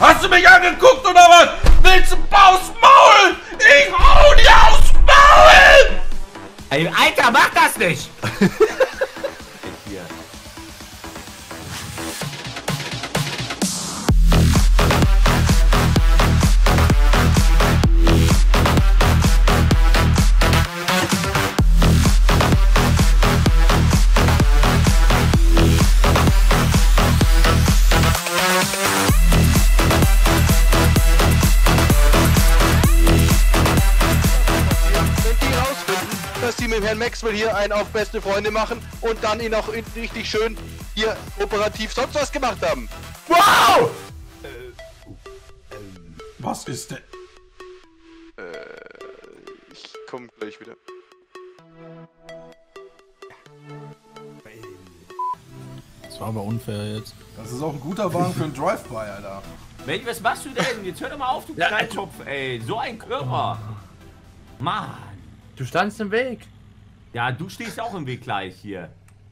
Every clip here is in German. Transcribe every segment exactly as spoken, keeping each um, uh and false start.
Hast du mich angeguckt oder was? Willst du aufs Maul? Ich hau dir aufs Maul! Ey, Alter, mach das nicht! Dass die mit Herrn Maxwell hier einen auf beste Freunde machen und dann ihn auch richtig schön hier operativ sonst was gemacht haben. Wow! Äh, was ist denn? Äh, ich komm gleich wieder. Das war aber unfair jetzt. Das ist auch ein guter Wagen für einen Drive-By, Alter. Mensch, was machst du denn? Jetzt hör doch mal auf, du Kleintopf, ey. So ein Körper. Mann. Du standst im Weg. Ja, du stehst auch im Weg gleich hier.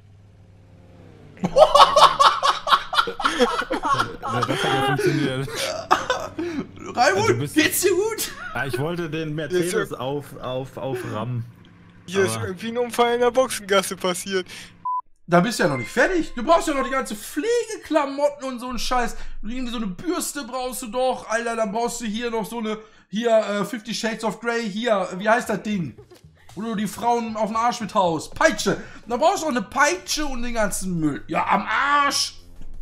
Ja, das hat ja funktioniert. Raimund, Also bist- geht's dir gut? Ja, ich wollte den Mercedes auf, auf, auf Ram. Hier ist Aber- irgendwie ein Unfall in der Boxengasse passiert. Da bist du ja noch nicht fertig. Du brauchst ja noch die ganze Pflegeklamotten und so einen Scheiß. Irgendwie so eine Bürste brauchst du doch, Alter. Dann brauchst du hier noch so eine, hier, äh, Fifty Shades of Grey, hier, wie heißt das Ding? Wo du die Frauen auf den Arsch mit haust. Peitsche. Dann brauchst du auch eine Peitsche und den ganzen Müll. Ja, am Arsch.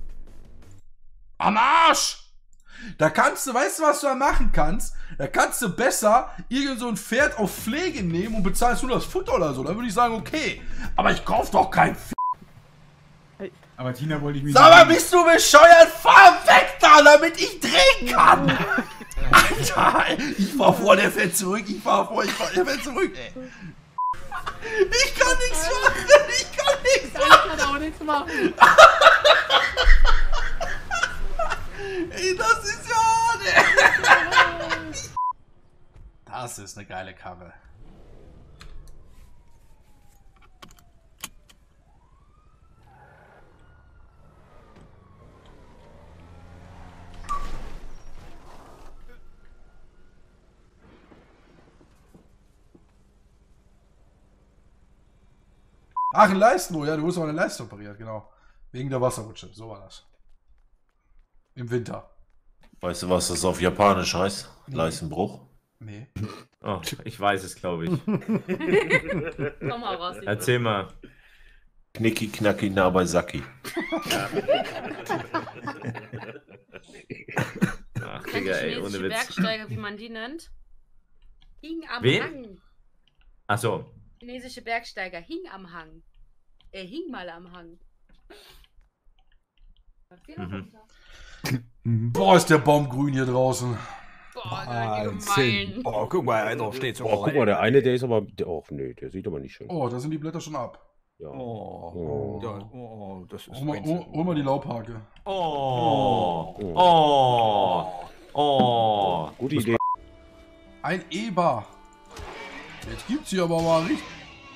Am Arsch. Da kannst du, weißt du, was du da machen kannst? Da kannst du besser irgend so ein Pferd auf Pflege nehmen und bezahlst nur das Futter oder so. Dann würde ich sagen, okay. Aber ich kauf doch kein Pferd. Aber Tina wollte ich mich Sag mal, bist du bescheuert? Fahr weg da, damit ich drehen kann! Alter, ich fahr vor, der fährt zurück, ich fahr vor, ich fahr, der fährt zurück, ey. Ich kann nichts machen, ich kann nichts machen! Ich kann auch nichts machen. Ey, das ist ja hart, ey. Das ist eine geile Karre. Ach, ein Leistenbruch, ja, du wurdest aber eine Leiste operiert, genau. Wegen der Wasserrutsche, so war das. Im Winter. Weißt du, was das auf Japanisch heißt? Nee. Leistenbruch? Nee. Oh, ich weiß es, glaube ich. Komm mal raus. Erzähl mal. Knicki, knacki, Nabasaki. Ach, Kennt Digga, die ey, ohne chinesische Witz. Bergsteiger, wie man die nennt? Hing am Wen? Hang. Achso. Chinesische Bergsteiger hing am Hang. Er hing mal am Hang. Mhm. Boah, ist der Baum grün hier draußen. Boah, Wahnsinn. gemein. Oh, guck mal, einer steht so. Oh, guck mal, der eine, der ist aber. Der, oh, nee, der sieht aber nicht schön. Oh, da sind die Blätter schon ab. Ja. Oh, Oh. ja, oh, das ist Hol mal, hol, hol mal die Laubhake. Oh. Oh. Oh. Gute Idee. Ein Eber. Jetzt gibt's hier aber mal richtig.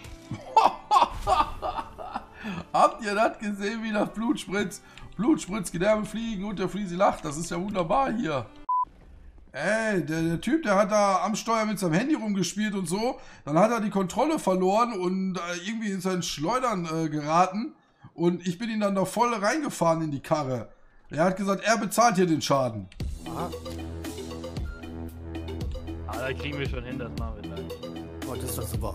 Habt ihr das gesehen, wie das Blut spritzt? Blut spritzt, Gedärme fliegen und der Friesi lacht. Das ist ja wunderbar hier. Ey, der, der Typ, der hat da am Steuer mit seinem Handy rumgespielt und so. Dann hat er die Kontrolle verloren und äh, irgendwie in sein Schleudern äh, geraten. Und ich bin ihn dann da voll reingefahren in die Karre. Er hat gesagt, er bezahlt hier den Schaden. Ah, da kriegen wir schon hin, das machen wir gleich. Oh, das ist doch super.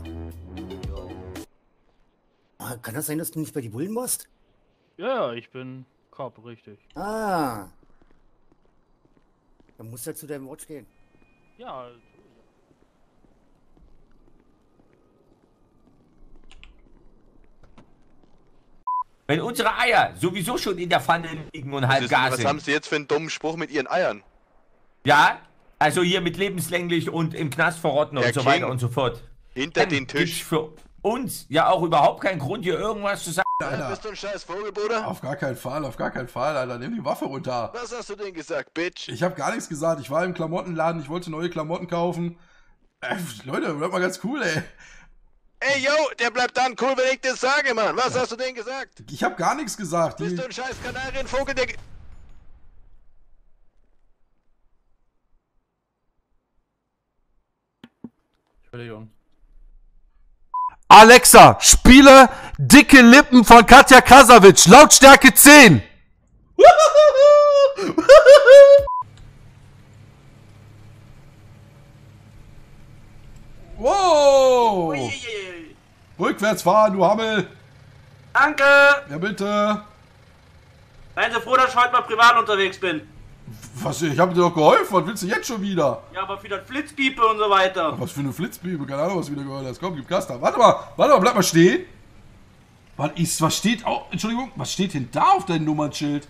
Ah, kann das sein, dass du nicht bei die Bullen warst? Ja, ja, ich bin Cop, richtig. Ah. Dann musst du ja zu deinem Watch gehen. Ja, Wenn unsere Eier sowieso schon in der Pfanne liegen und Was, halb ist, gar was sind. haben Sie jetzt für einen dummen Spruch mit Ihren Eiern? Ja, also hier mit lebenslänglich und im Knast verrotten und Herr so King, weiter und so fort. Hinter Dann den gibt's Tisch. für uns ja auch überhaupt keinen Grund, hier irgendwas zu sagen. Alter, Bist du ein scheiß Vogel, Bruder? auf gar keinen Fall, auf gar keinen Fall, Alter. Nimm die Waffe runter. Was hast du denn gesagt, Bitch? Ich habe gar nichts gesagt. Ich war im Klamottenladen, ich wollte neue Klamotten kaufen. Äh, Leute, bleibt mal ganz cool, ey. Ey, yo, der bleibt dann cool, wenn ich das sage, Mann. Was hast du denn gesagt? Ich habe gar nichts gesagt. Die, Bist du ein scheiß Kanarienvogel, der... Entschuldigung. Alexa, spiele Dicke Lippen von Katja Krasavic, Lautstärke zehn. Wow! Rückwärts fahren, du Hammel! Danke! Ja, bitte! Seien Sie froh, dass ich heute mal privat unterwegs bin. Was, ich hab dir doch geholfen, was willst du jetzt schon wieder? Ja, aber für das Flitzpiepe und so weiter. Was für eine Flitzbibel, keine Ahnung, was du wieder gehört hast. Komm, gib Gas da. Warte mal, warte mal, bleib mal stehen. Was ist, was steht, oh, Entschuldigung, was steht denn da auf deinem Nummernschild?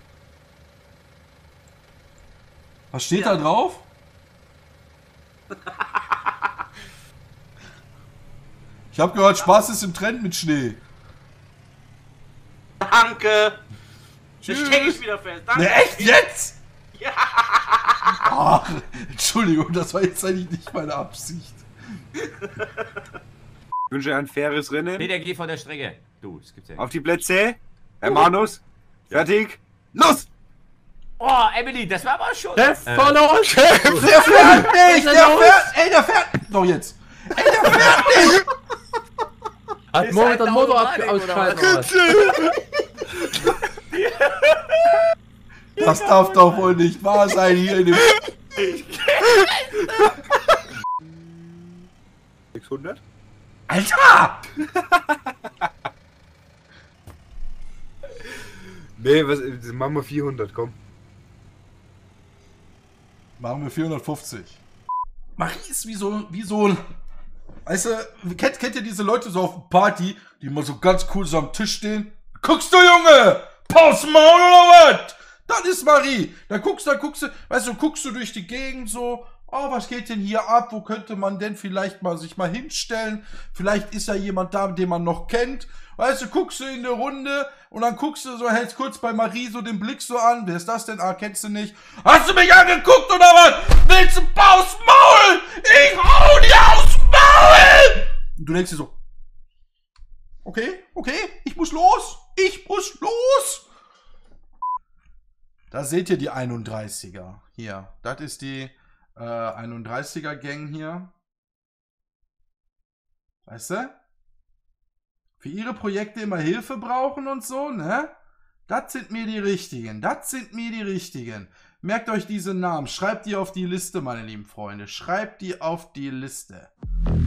Was steht ja da drauf? Ich hab gehört, Spaß ist im Trend mit Schnee. Danke. Tschüss. Das stecke ich wieder fest. Danke. Ne, echt jetzt? Ja. Ach, Entschuldigung, das war jetzt eigentlich nicht meine Absicht. Ich wünsche ein faires Rennen. Nee, der geht von der Strecke. Du, das gibt's ja nicht. Auf die Plätze. Hermanus. Fertig. Los! Oh, Emily, das war aber schon. Chef von uns! Der fährt nicht! Der fährt! Ey, der fährt! Doch jetzt! Ey, der fährt nicht! Hat Moment den Motor ausschalten. Das darf doch wohl nicht wahr sein hier in dem... sechshundert? Alter! Nee, was, machen wir vierhundert, komm. Machen wir vierhundertfünfzig. Marie ist wie so, wie so ein... Weißt du, kennt, kennt ihr diese Leute so auf Party, die immer so ganz cool so am Tisch stehen? Guckst du, Junge? Paus Maul oder was? Das ist Marie. Da guckst du, da guckst du, weißt du, guckst du durch die Gegend so, oh, was geht denn hier ab? Wo könnte man denn vielleicht mal sich mal hinstellen? Vielleicht ist ja jemand da, den man noch kennt. Weißt du, guckst du in der Runde und dann guckst du so, hältst kurz bei Marie so den Blick so an. Wer ist das denn? Ah, kennst du nicht? Hast du mich angeguckt oder was? Willst du Paus Maul? Ich hau dir aufs Maul! Und du denkst dir so, okay, okay, ich muss los. Ich muss los. Da seht ihr die einunddreißiger. Hier, das ist die äh, einunddreißiger Gang hier. Weißt du? Für ihre Projekte immer Hilfe brauchen und so, ne? Das sind mir die Richtigen. Das sind mir die Richtigen. Merkt euch diese Namen. Schreibt die auf die Liste, meine lieben Freunde. Schreibt die auf die Liste.